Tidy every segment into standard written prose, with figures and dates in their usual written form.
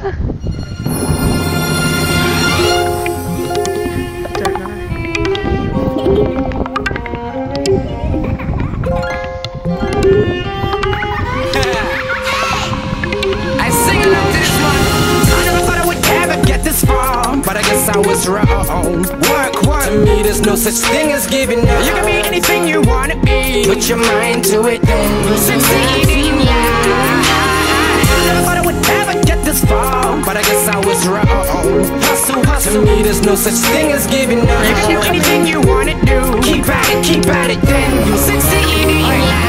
I sing along to this one. I never thought I would ever get this far, but I guess I was wrong. Work. To me there's no such thing as giving up. You can be anything you wanna be. Put your mind to it, then you'll succeed in life. I never thought I would ever get this far, but I guess I was wrong. Hustle. To me there's no such thing as giving up. You can do anything you wanna do. Keep at it, then you'll succeed in life.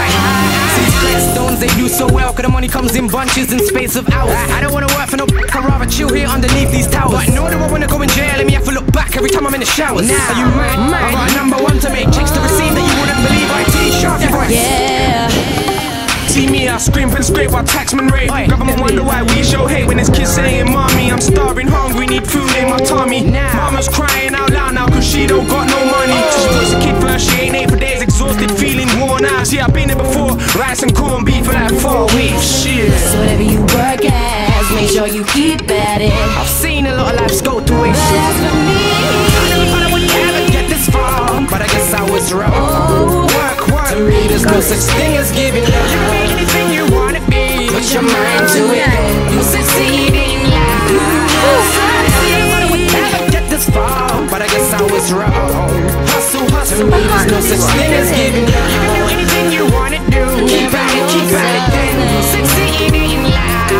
Stones, they do so well, cause the money comes in bunches in space of hours. I don't wanna work for no I'd rather chill here underneath these towers. But nor do I wanna go in jail, let me have to look back every time I'm in the showers. Now you mad? I got a number one to make chicks to receive that you wouldn't believe. IT sharp your voice. Yeah. See me, I scream and scrape while taxman rape. Government wonder why we show hate when this kid saying, mommy, I'm starving, hungry, need food in my tummy. Mama's crying out loud now cause she don't got no money. She puts a kid first, she ain't ate for days, exhausted, feeling worn out. See, I've been there before, rice and corned beef for like 4 weeks. Shit. So whatever you work as, make sure you keep at it. I've seen a lot of lives go through it. But as for me, I never thought I would ever get this far, but I guess I was wrong. Work. To me there's no such thing as giving up. You can be anything you wanna be. Put your mind to it, you'll succeed in life. I never thought I would ever get this far, but I guess I was wrong. Hustle. To me there's no such thing as giving up. You can do anything you wanna do. Keep at it, then you'll succeed in life.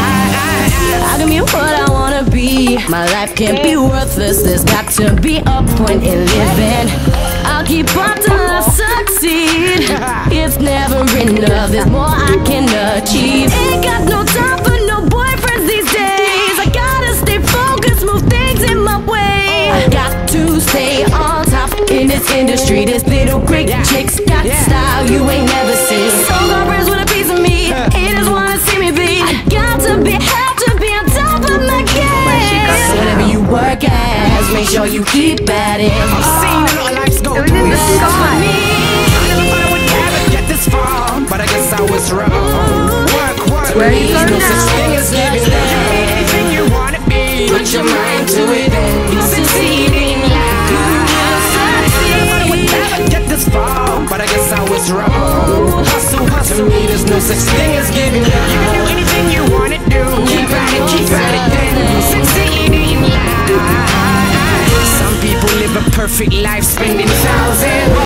I can be what I wanna be. My life can't be worthless. There's got to be a point in living. I'll keep on till I succeed. It's never enough. There's more I can achieve. Ain't got no time for no boyfriends these days. I gotta stay focused, move things in my way. I got to stay on top in this industry. This little great chick's got style you ain't never seen. So girlfriends with a piece of me. Haters wanna see me be. I got to be on top of my game. So whatever you work as, make sure you keep at it. I've seen a lot of lives go through it. I never thought I would ever get this far, but I guess I was wrong. Work. Where are you going no now? such thing as giving up. You can be anything you wanna be. Put your mind to it, then you'll succeed in life. I never thought I would ever get this far, but I guess I was wrong. Hustle. To me there's no such thing as giving up. You can do anything you wanna do. Keep at it, then you'll succeed in life. Some people live a perfect life, spending thousands.